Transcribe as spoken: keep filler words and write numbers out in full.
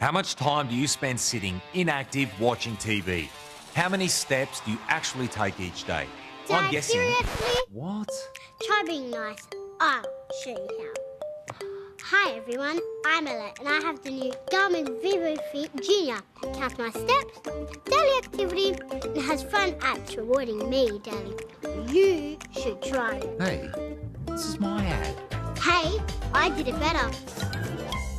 How much time do you spend sitting inactive watching T V? How many steps do you actually take each day? Dad, I'm guessing. seriously? What? Try being nice. I'll show you how. Hi everyone, I'm Ella and I have the new Garmin Vivo Fit Junior. It counts my steps, daily activity, and has fun apps rewarding me daily. You should try it. Hey, this is my ad. Hey, I did it better.